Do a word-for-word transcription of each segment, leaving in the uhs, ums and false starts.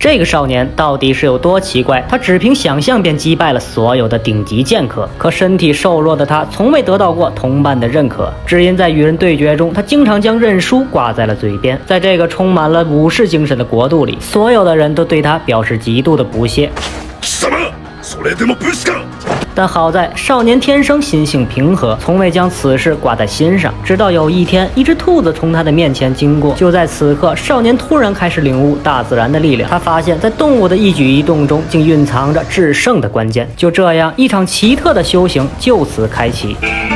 这个少年到底是有多奇怪？他只凭想象便击败了所有的顶级剑客，可身体瘦弱的他从未得到过同伴的认可，只因在与人对决中，他经常将认输挂在了嘴边。在这个充满了武士精神的国度里，所有的人都对他表示极度的不屑。 什么？それでもブスか？ 但好在少年天生心性平和，从未将此事挂在心上。直到有一天，一只兔子从他的面前经过，就在此刻，少年突然开始领悟大自然的力量。他发现，在动物的一举一动中，竟蕴藏着制胜的关键。就这样，一场奇特的修行就此开启。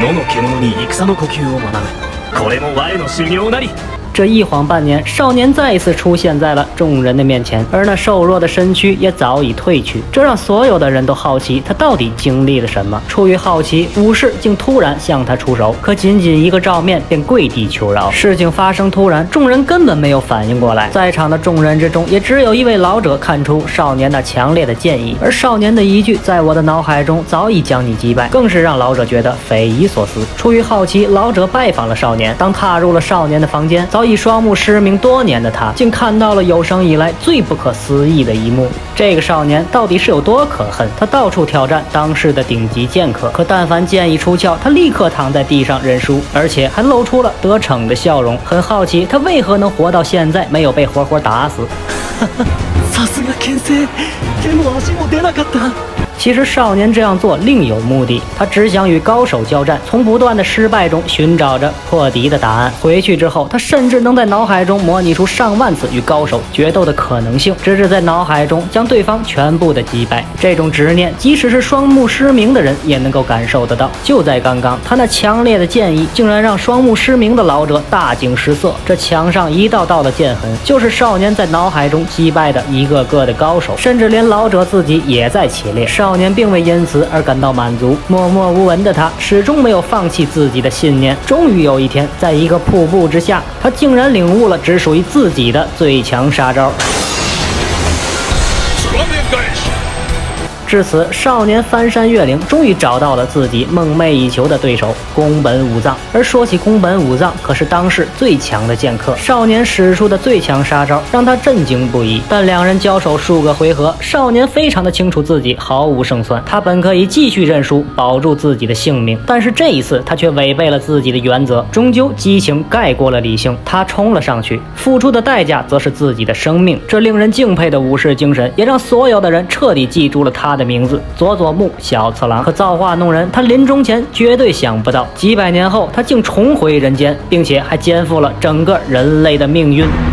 这一晃半年，少年再一次出现在了众人的面前，而那瘦弱的身躯也早已褪去，这让所有的人都好奇他到底经历了什么。出于好奇，武士竟突然向他出手，可仅仅一个照面便跪地求饶。事情发生突然，众人根本没有反应过来，在场的众人之中，也只有一位老者看出少年那强烈的剑意，而少年的一句“在我的脑海中早已将你击败”，更是让老者觉得匪夷所思。出于好奇，老者拜访了少年。当踏入了少年的房间，早已双目失明多年的他，竟看到了有生以来最不可思议的一幕。这个少年到底是有多可恨？他到处挑战当世的顶级剑客，可但凡剑一出鞘，他立刻躺在地上认输，而且还露出了得逞的笑容。很好奇，他为何能活到现在，没有被活活打死。 さすが剣聖、手も足も出なかった。 其实少年这样做另有目的，他只想与高手交战，从不断的失败中寻找着破敌的答案。回去之后，他甚至能在脑海中模拟出上万次与高手决斗的可能性，直至在脑海中将对方全部的击败。这种执念，即使是双目失明的人也能够感受得到。就在刚刚，他那强烈的剑意竟然让双目失明的老者大惊失色。这墙上一道道的剑痕，就是少年在脑海中击败的一个个的高手，甚至连老者自己也在其列。少年并未因此而感到满足，默默无闻的他始终没有放弃自己的信念。终于有一天，在一个瀑布之下，他竟然领悟了只属于自己的最强杀招。至此，少年翻山越岭，终于找到了自己梦寐以求的对手宫本武藏。而说起宫本武藏，可是当世最强的剑客，少年使出的最强杀招让他震惊不已。但两人交手数个回合，少年非常的清楚自己毫无胜算，他本可以继续认输，保住自己的性命，但是这一次他却违背了自己的原则，终究激情盖过了理性，他冲了上去，付出的代价则是自己的生命。这令人敬佩的武士精神，也让所有的人彻底记住了他的名字佐佐木小次郎。可造化弄人，他临终前绝对想不到，几百年后他竟重回人间，并且还肩负了整个人类的命运。